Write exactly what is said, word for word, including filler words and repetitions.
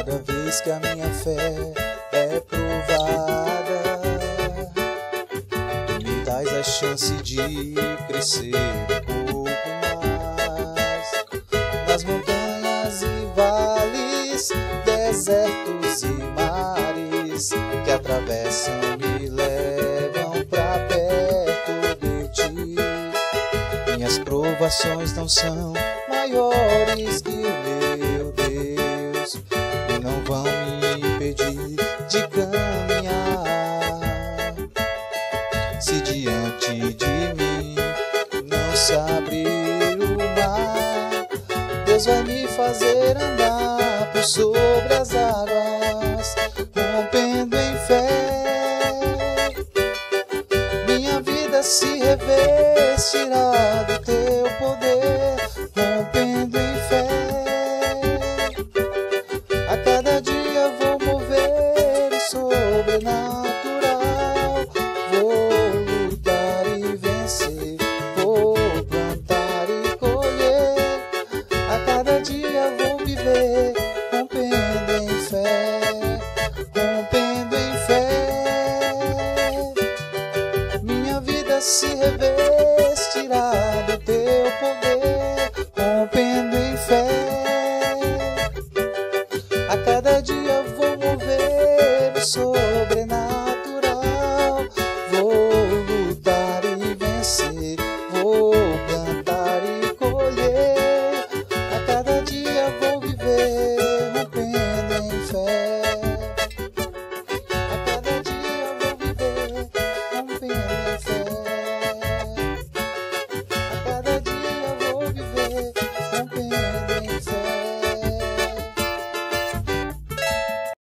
Cada vez que a minha fé é provada, tu me dás a chance de crescer um pouco mais. Nas montanhas e vales, desertos e mares que atravessam me levam pra perto de ti. Minhas provações não são maiores que o meu Deus e não vão me impedir de caminhar. Se diante de mim não se abrir o mar, Deus vai me fazer andar por sobre as águas, rompendo em fé. Minha vida se revestirá